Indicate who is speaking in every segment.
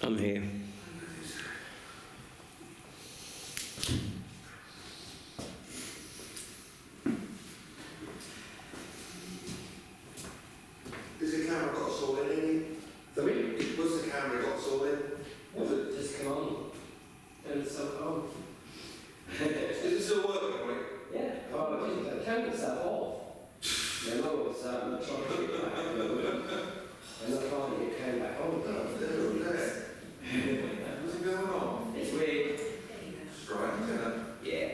Speaker 1: I'm here.
Speaker 2: Has the camera got us all in?
Speaker 1: Sorry?
Speaker 2: Was the camera got us all in?
Speaker 1: Was it just come on? Turn itself on.
Speaker 2: Is it still working, right?
Speaker 1: Yeah. Oh, it turned itself off. Yeah, no, it's trying to get it back. And I finally it came back on.
Speaker 2: What's going on?
Speaker 1: It's weird.
Speaker 2: Strange, isn't it?
Speaker 1: Yeah.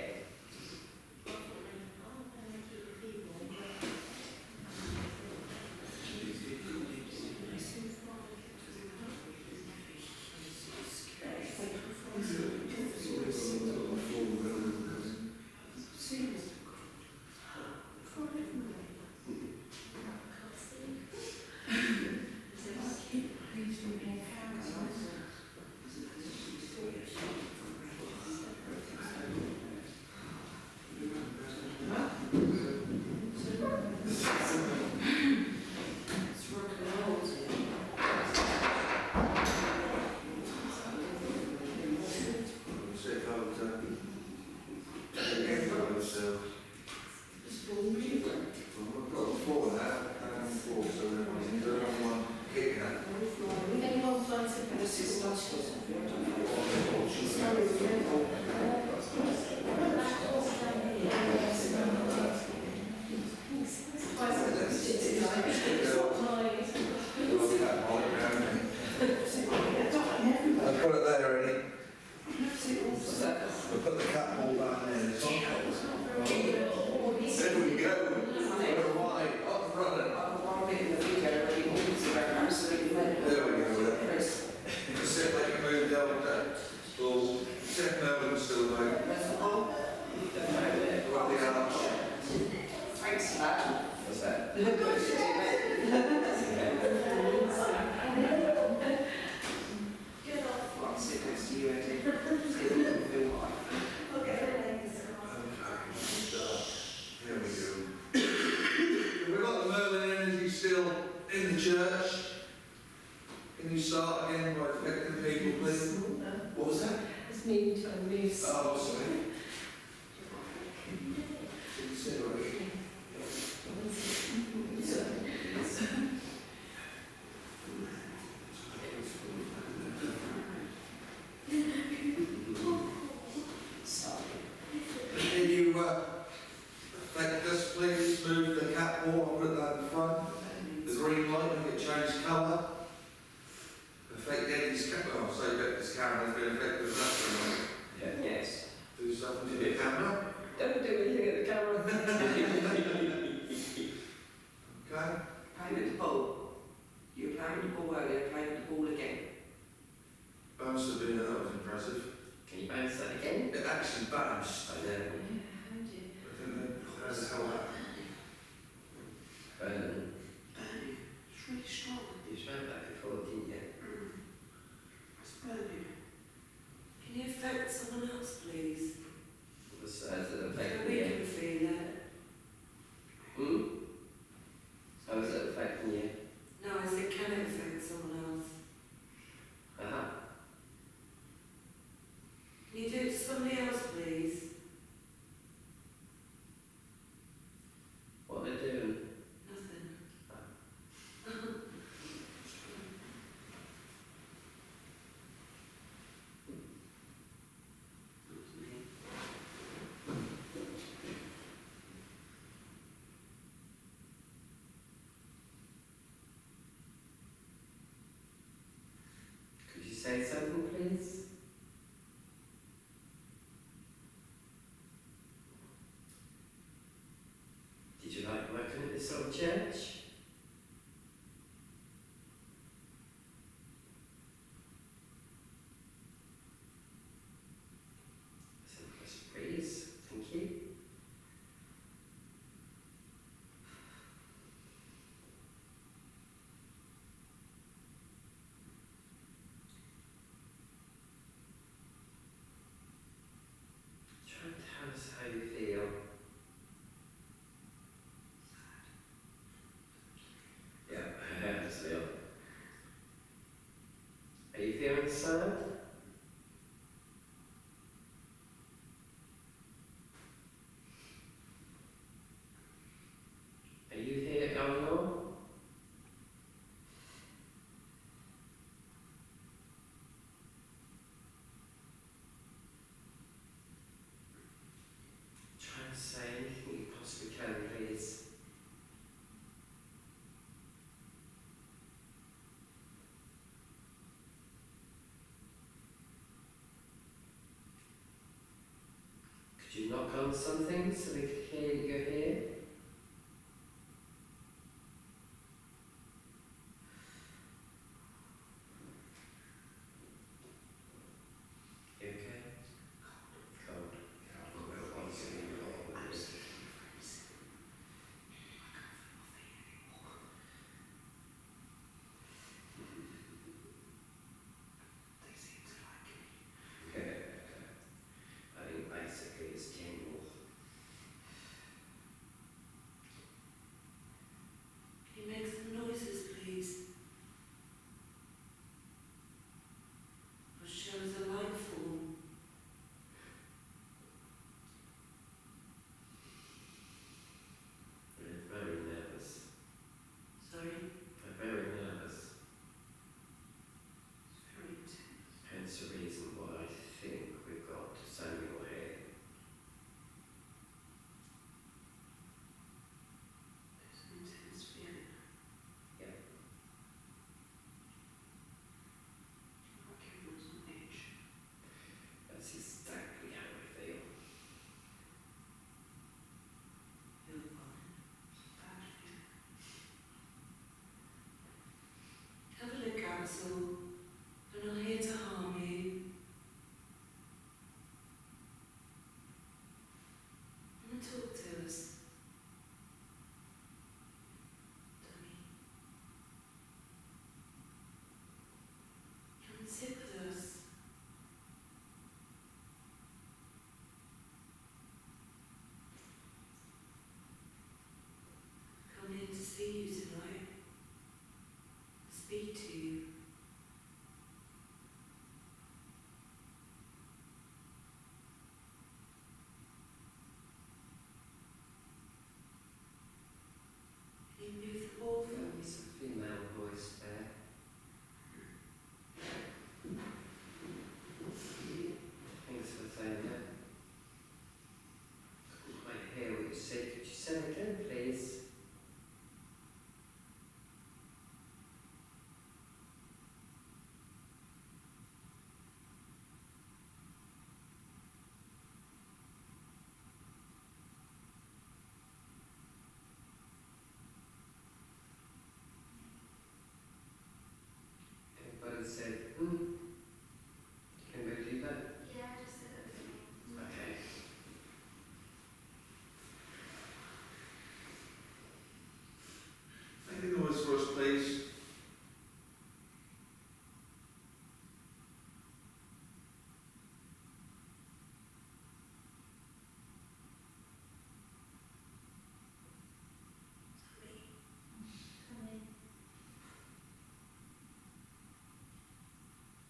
Speaker 1: Say something, please. Did you like working at this old church? Please, thank you. a sound? Are you here, Eleanor? Try and say anything you possibly can, please. Could you knock on something so we could hear you're here? You okay? Cold. I think basically it's general.
Speaker 3: Can you make some noises, please? Or show us a light form.
Speaker 1: We're very nervous.
Speaker 3: Sorry?
Speaker 1: We're very nervous.
Speaker 3: It's very intense.
Speaker 1: Hence the reason why I think we've got Samuel here.
Speaker 3: There's an intense feeling.
Speaker 1: Yeah.
Speaker 3: Like everyone's on edge.
Speaker 1: That's exactly how we feel.
Speaker 3: Feel fine. Bad feeling. Have a look, Axel. We're not here to harm you. Come and talk to us. Tommy. Come and sit with us. Come here to see you tonight. Speak to you. Can you move the ball for me?
Speaker 1: There's a female voice there. Thanks for saying that. Couldn't quite hear what you said. Could you say it again, please? Everybody said, Can we do that?
Speaker 4: Yeah, I just said everything.
Speaker 1: Okay.
Speaker 2: Make a noise for us, please.
Speaker 4: Coming.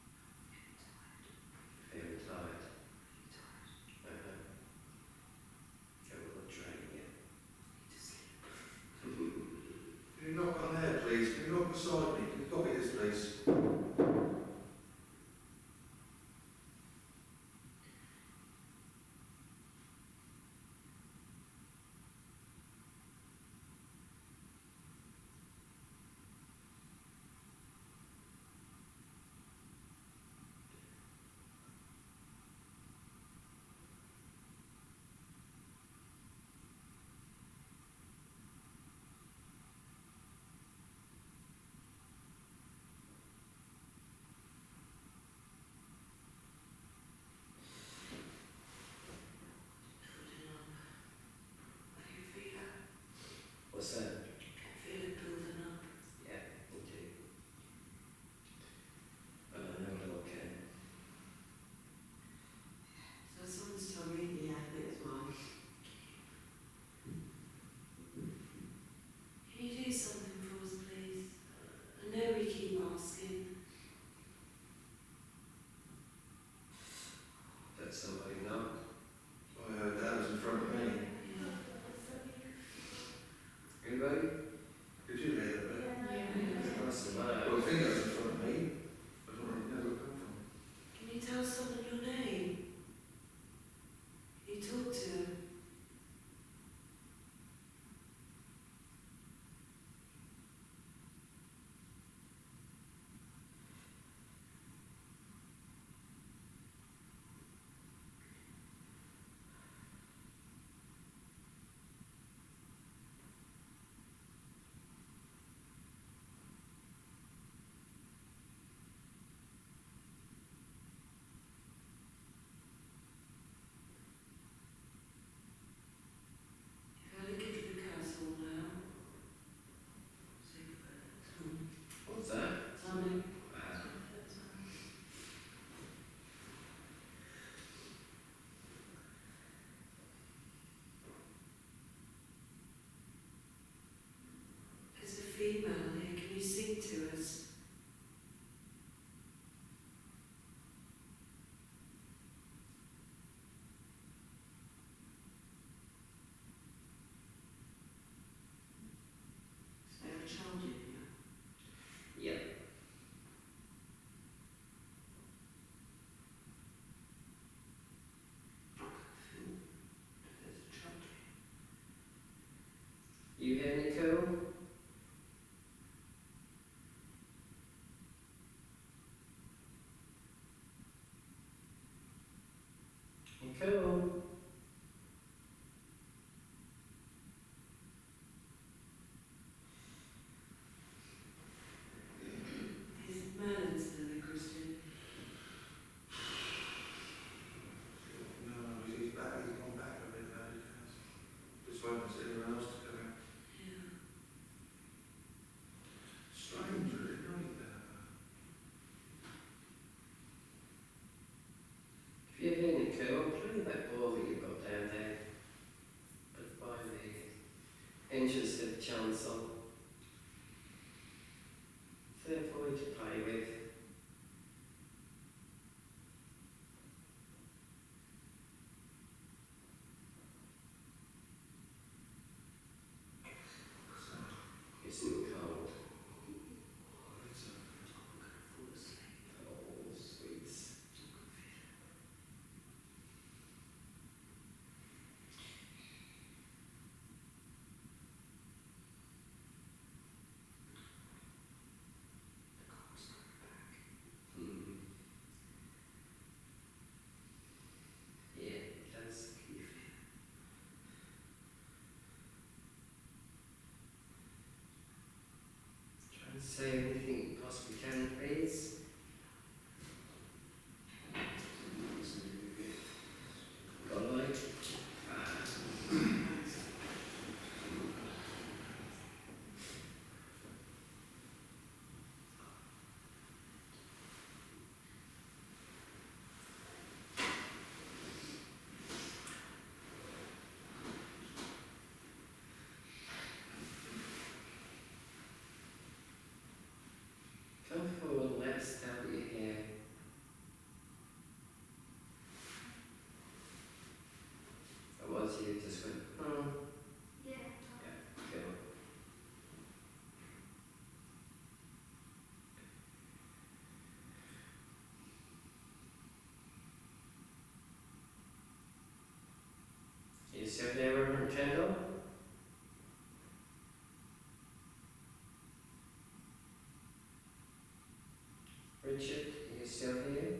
Speaker 1: Richard, are you still here?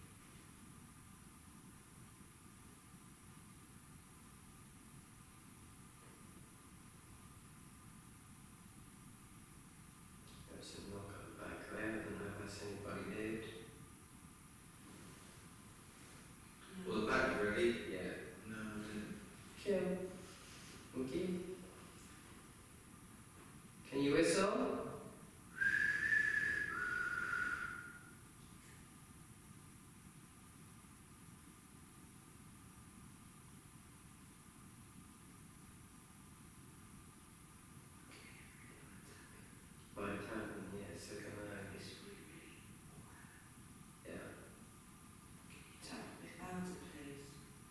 Speaker 1: There's a knock on the back there, I don't know if that's anybody moved.
Speaker 2: Well, the back ready?
Speaker 1: Yeah.
Speaker 2: No, I didn't.
Speaker 1: Kill. Monkey. Can you whistle? By tapping, yeah, so can I. Yeah.
Speaker 3: Tap a bit louder, please.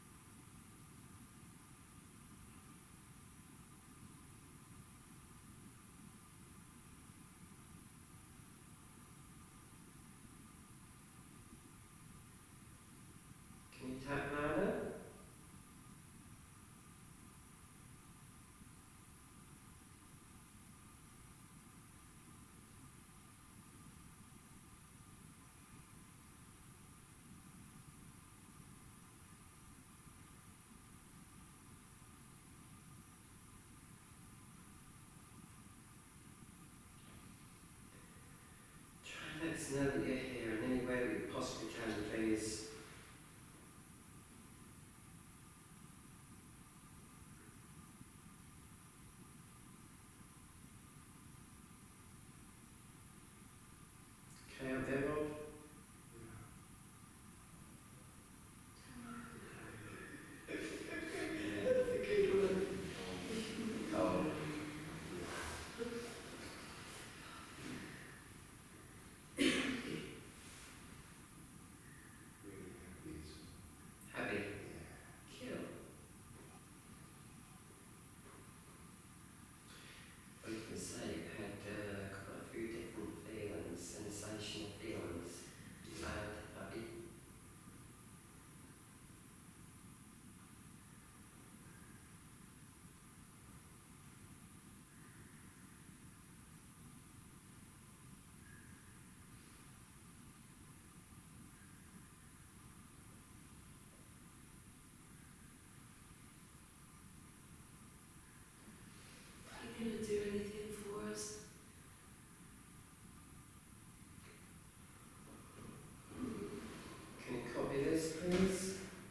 Speaker 1: Can you tap louder? Try and let us know that you're here in any way that you possibly can, please. Okay, up there, Rob? Oh. Happy? Kill. Well, you can say you had quite a few different feelings, sensational feelings. Sad, happy.
Speaker 3: Are you going to do anything for us?
Speaker 1: Can you copy this, please?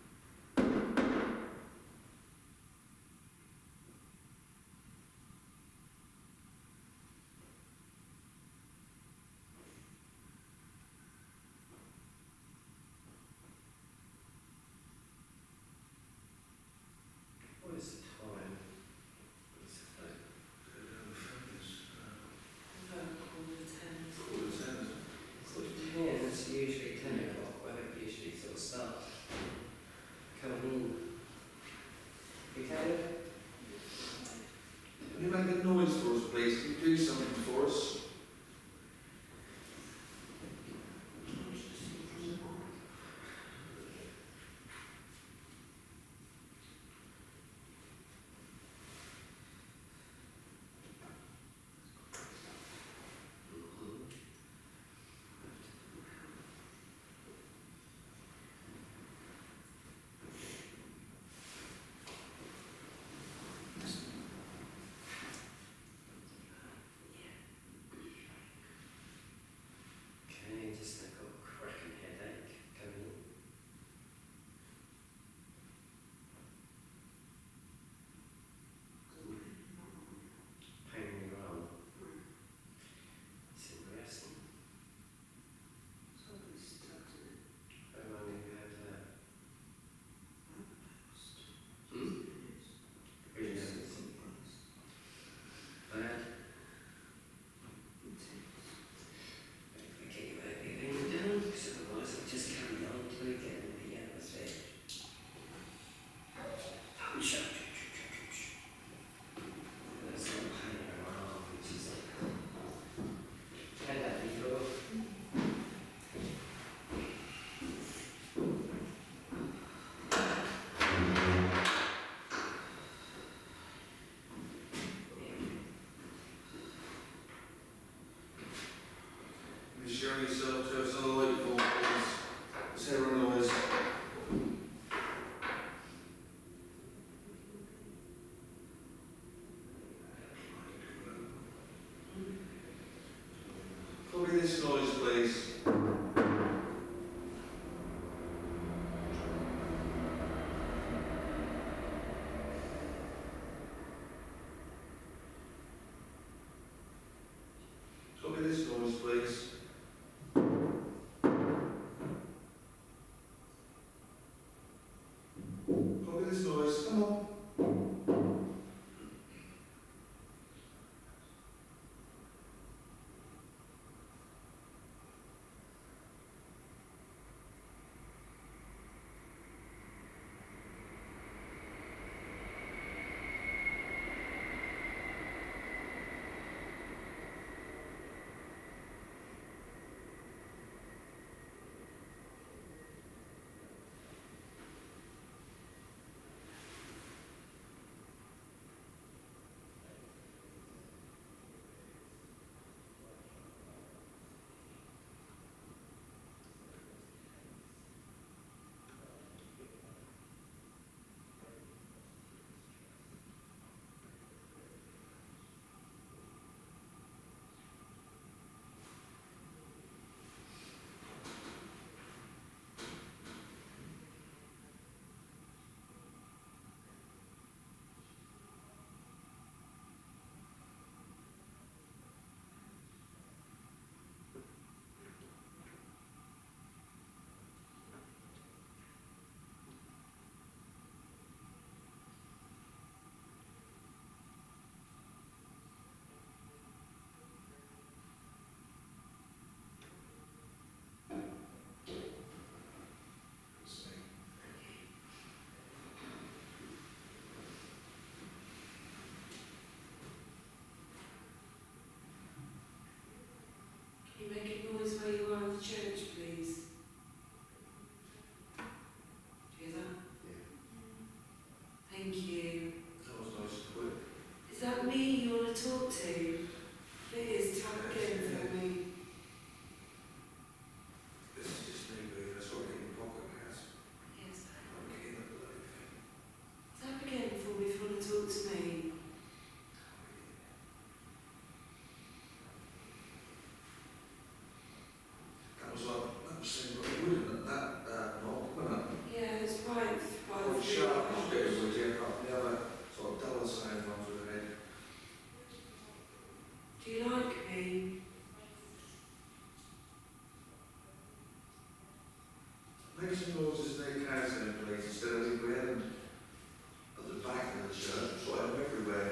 Speaker 1: What is the time? What is the time?
Speaker 3: About quarter to 10.
Speaker 1: Yeah, it's usually 10 o'clock when it usually sort of starts coming in. You can?
Speaker 2: Can you make a noise for us, please? Can you do something for us?
Speaker 1: Okay, just a little cracking headache coming in. Pain in your arm. It's interesting. How long have you had that? Really nice. Bad? Okay, you might be laying down, because otherwise I'll just carry on till we get into the atmosphere. Push up. There's no pain in your arm, which is had that before.
Speaker 2: You sure yourself to have some light Make some noises in their cows in place instead of leaving them at the back of the church, so I'm everywhere.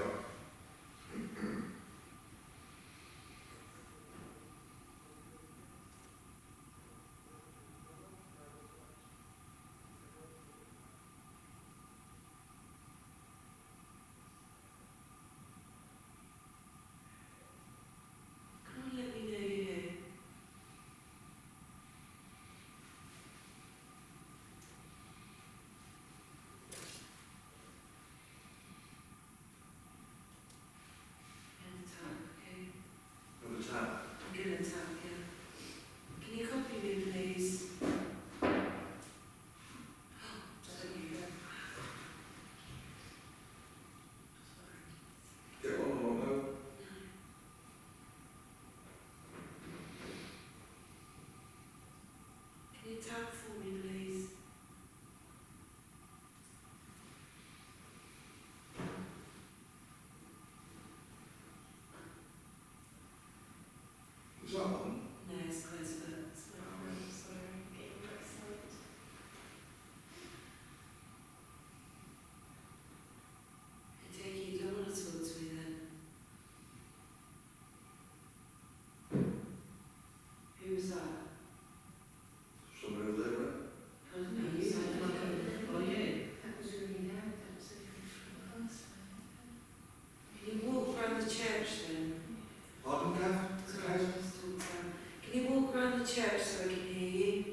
Speaker 3: Come on, let me know you're here. And tap, okay?
Speaker 2: From the tap.
Speaker 3: I'm gonna tap, yeah. Can you copy me, please? There you go.
Speaker 2: Get on or no?
Speaker 3: Can you tap for me, please?
Speaker 2: Is that on?
Speaker 3: No, it's close, but it's not.
Speaker 4: Sorry, I'm getting very excited.
Speaker 3: I take it you don't want to talk to me then. Who was that?
Speaker 2: Somebody over there, right?
Speaker 3: Oh, no, you sound like a... Oh, you?
Speaker 4: That was really loud, that was from the first one.
Speaker 3: Can you walk around the church then?
Speaker 2: Pardon, Kath?
Speaker 3: Sorry, I just talked down. Can you walk around the church so I can hear you?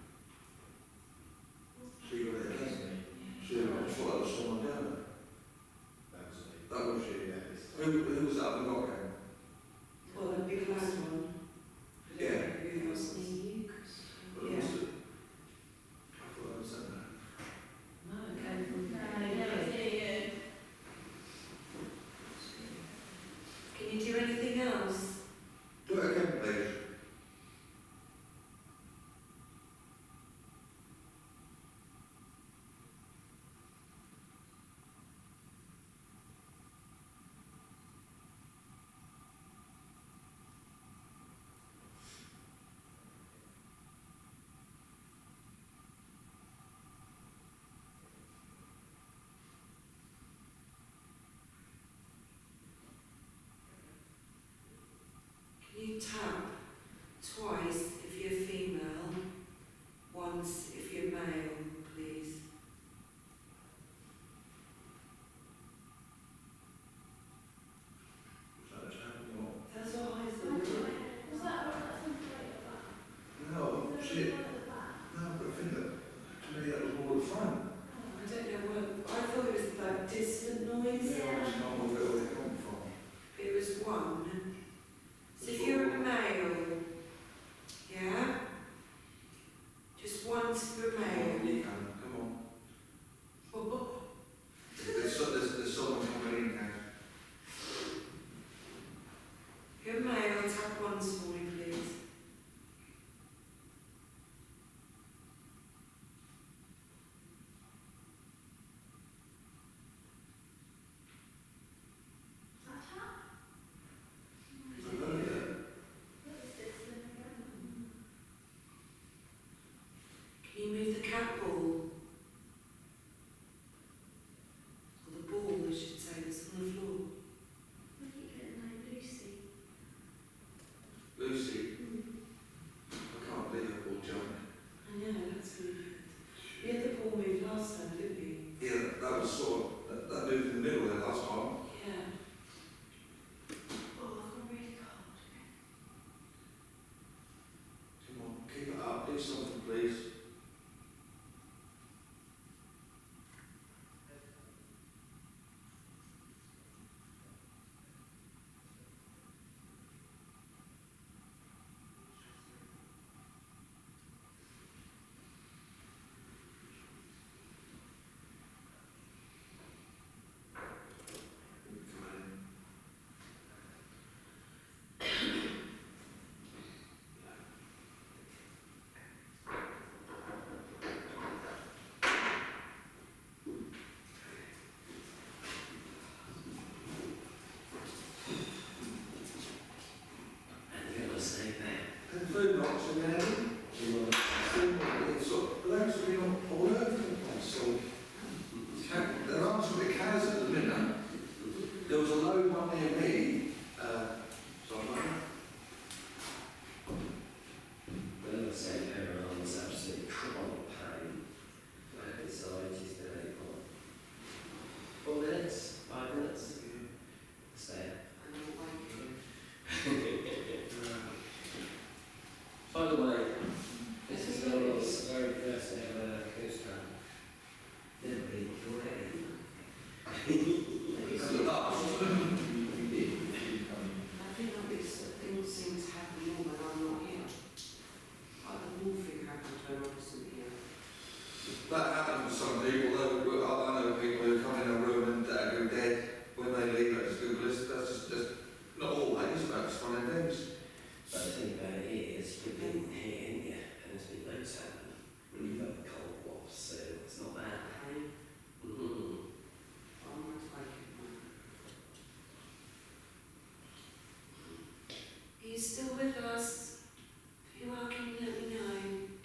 Speaker 2: So you got it again? So you got that was someone down there? That was you? Who was that other guy?
Speaker 3: Well, the big loud one. I don't
Speaker 2: Yeah.
Speaker 3: know who that was.
Speaker 2: But it
Speaker 3: Yeah.
Speaker 2: must have... I thought that was that man.
Speaker 3: No, it came from... Can you do anything else?
Speaker 2: Do it again, please.
Speaker 3: Can you tap twice if you're female, once if you're male, please?
Speaker 2: Was that a tap or not?
Speaker 3: That's what I thought.
Speaker 4: Was that what that's on the right at the back?
Speaker 2: No,
Speaker 4: Is there
Speaker 2: shit.
Speaker 4: one at the back?
Speaker 2: No, but I think that, to me, that was more the front.
Speaker 3: I don't know what, I thought it was like distant noise.
Speaker 2: I just don't know where they come from.
Speaker 3: It was one. So if you're a male, yeah? Just once for a male.
Speaker 2: You can, come on. There's someone coming in now.
Speaker 3: If you're a male, tap once for me, please.
Speaker 4: Is that tap?
Speaker 2: I heard that.
Speaker 4: What is this then again?
Speaker 3: Can you move the cat ball? Or the ball, I should say, that's on the floor.
Speaker 4: I keep getting like Lucy.
Speaker 2: Lucy, I can't believe that ball jumped.
Speaker 3: I know, that's really good. We had the ball move last time, didn't we?
Speaker 2: Yeah, that was sort of, that moved in the middle there last time.
Speaker 3: Yeah.
Speaker 4: Oh, I've gone really cold.
Speaker 2: Come on, keep it up, do something please. Come on in. That happens to some people, though. I know people who come in a room and go dead when they leave it. That's just not always, but it's one of them things.
Speaker 1: But the thing about it is, you've been here, haven't you? And there's been loads happening. When you've got the cold wash, so it's not bad. Mm-hmm.
Speaker 3: Are you still with us? If you are, can you let me know?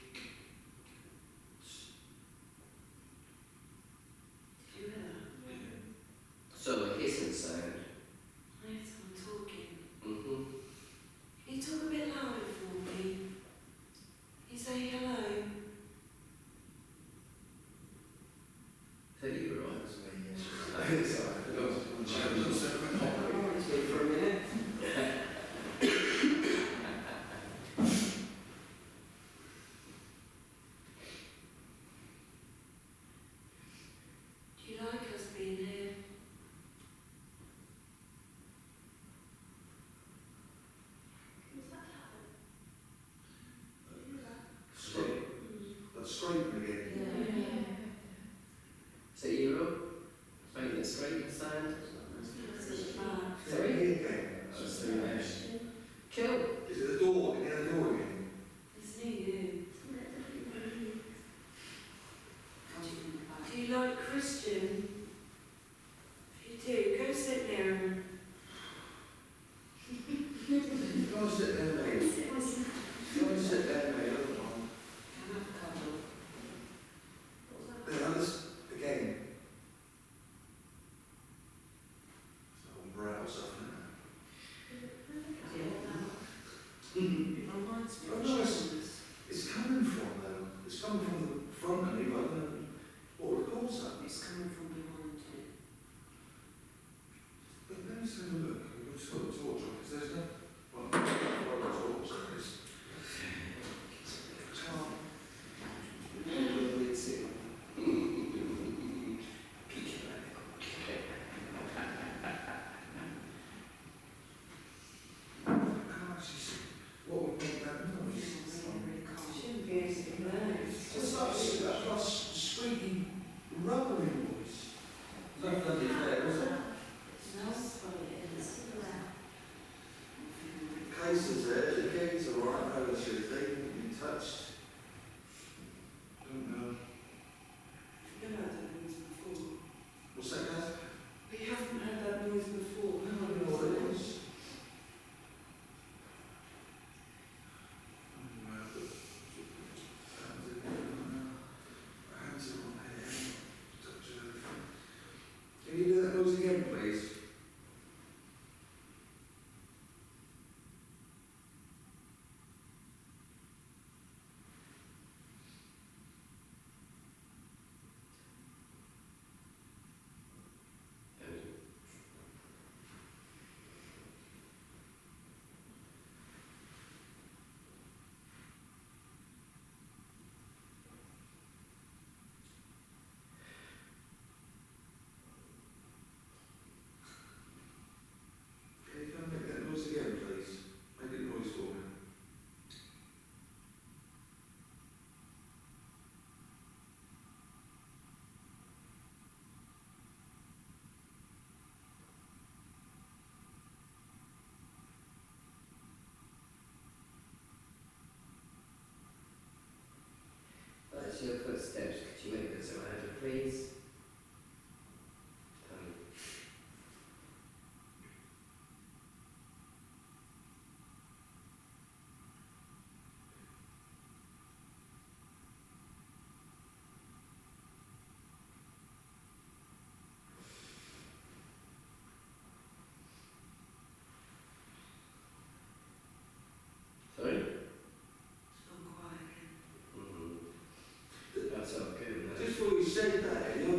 Speaker 3: Did you hear that?
Speaker 1: So a hissing sound.
Speaker 3: Yes, I'm talking.
Speaker 1: Mm-hmm.
Speaker 3: Can you talk a bit louder for me? Can you say hello?
Speaker 1: Is that you, right?
Speaker 2: It's all right.
Speaker 1: For a minute.
Speaker 3: Do you like us being here?
Speaker 2: That's scraping again.
Speaker 1: Is that you, Rob? Making that scraping sound? Sorry?
Speaker 2: Again.
Speaker 1: Just the Cool.
Speaker 2: Is it the door? Can you hear the door again?
Speaker 3: It's near you. Do you like Christian? If you do, go sit there and
Speaker 2: Go and sit there, mate. Go and sit there, mate. Look on.
Speaker 3: have a cuddle.
Speaker 2: There, this again. It's all brow stuff,
Speaker 3: Reminds me
Speaker 2: Oh,
Speaker 3: of
Speaker 2: no,
Speaker 3: Jesus.
Speaker 2: it's coming from though. It's coming from the front of me, but I don't know what would cause that.
Speaker 3: It's coming from behind you.
Speaker 2: But let me just have a look. We've just got a torch on because there's no. Well, I've got a torch on this. I can't actually see what would make that noise.
Speaker 3: Shouldn't be anything there.
Speaker 2: Just that squeaky, rubbery noise. No bloody fair, was it?
Speaker 3: Smells funny, it is.
Speaker 2: Cases there, the gates are right over the shoes, they can be touched. Don't know.
Speaker 3: We've never had that noise before.
Speaker 2: What's that, guys?
Speaker 3: We haven't had that noise before.
Speaker 2: I don't know what it is. Can you do that noise again, please? Can you come make that noise again, please? Make it noise for me.
Speaker 1: That's your footsteps. Could you make this louder, please? Sorry?
Speaker 3: It's gone quiet again.
Speaker 1: That's all good.
Speaker 2: Just before you said that,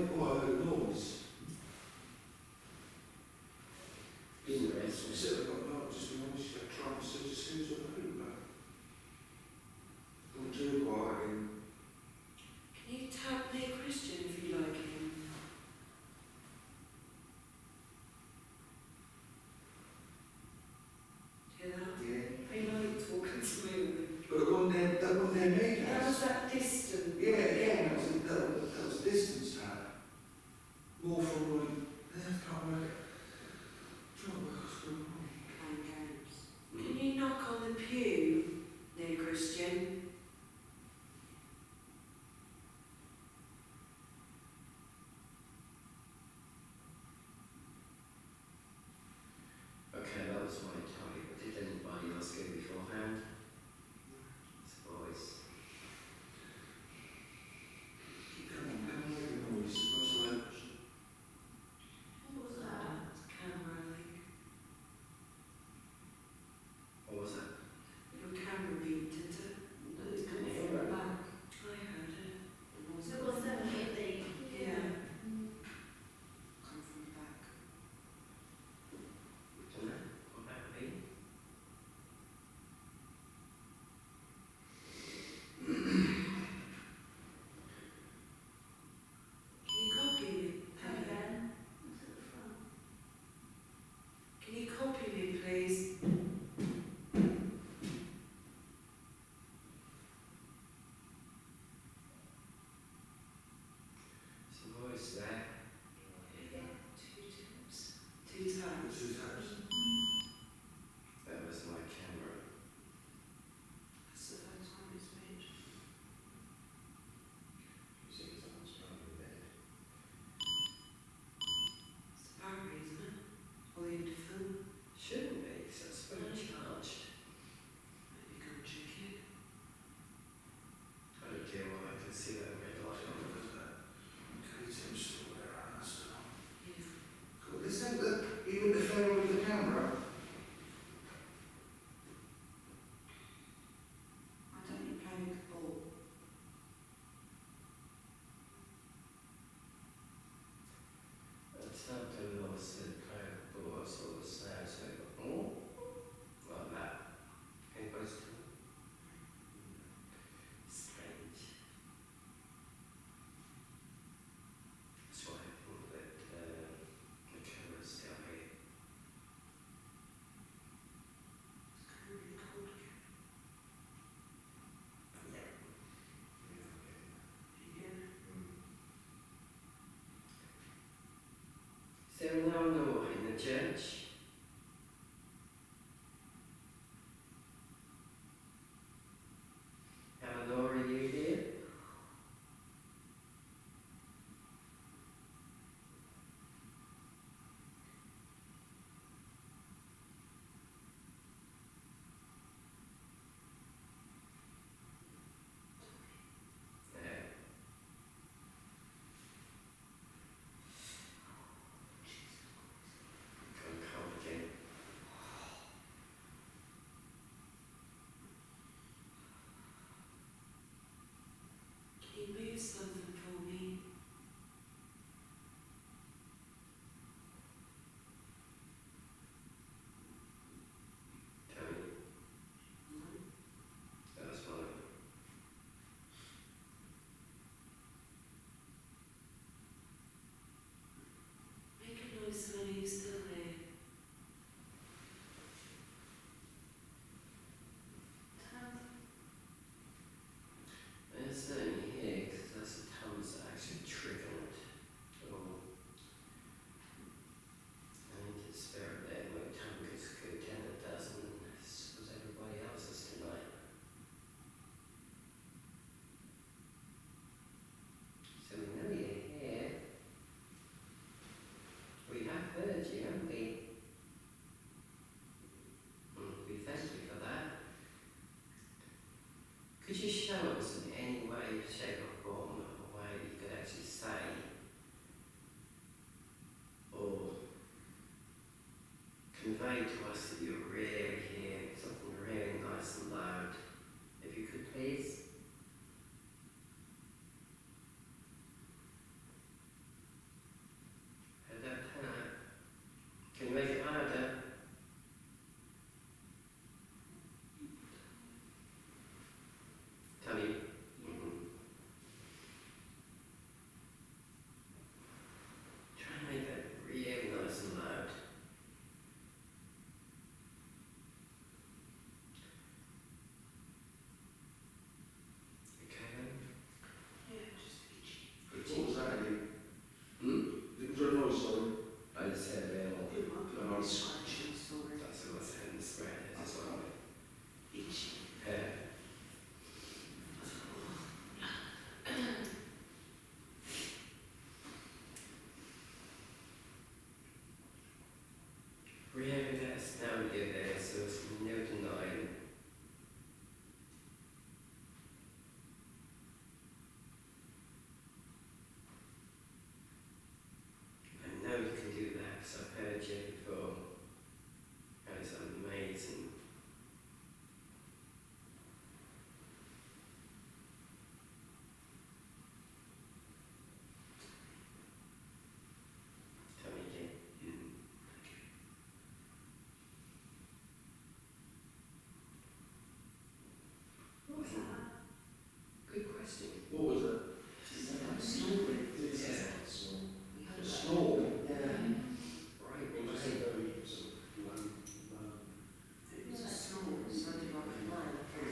Speaker 2: What was it?
Speaker 1: Snoring.
Speaker 5: Yeah.
Speaker 1: We had
Speaker 5: A
Speaker 1: that.
Speaker 5: snore.
Speaker 1: Yeah. Right.
Speaker 5: It was a very sort of low,
Speaker 3: It was a snore, it sounded like a man.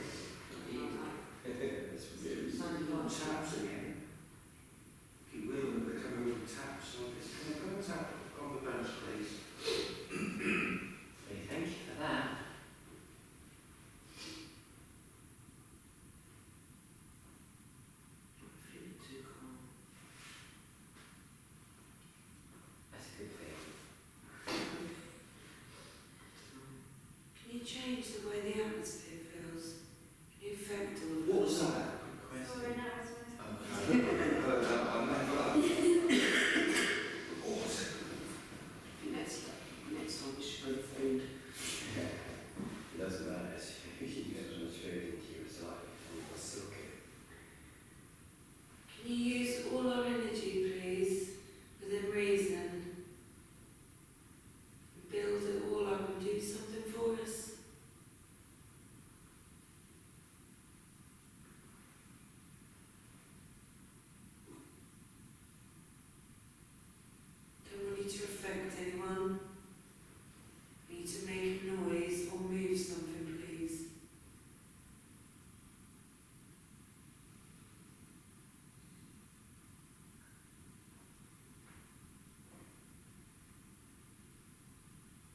Speaker 3: Sounded like
Speaker 2: Taps again. Keep with them, they're coming with taps. So it's can I go and tap on the bench, please?
Speaker 1: Hey, thank you for that.
Speaker 3: feeling too calm.
Speaker 1: That's a good thing.
Speaker 3: Can you change the way the atmosphere feels? Can you affect all of
Speaker 2: What was
Speaker 3: that?
Speaker 2: that?
Speaker 4: Sorry, now it's
Speaker 2: Okay. Heard that one, thank you for that. What was it?
Speaker 3: Next time we should bring food.
Speaker 1: It doesn't matter. You can get as much food into you as like from the silk.
Speaker 3: Can you use all our energy, please, within reason? Build it all up and do something for us. Don't want you to affect anyone. Need to make a noise or move something, please.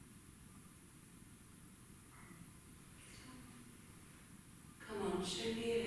Speaker 3: Come on, show me your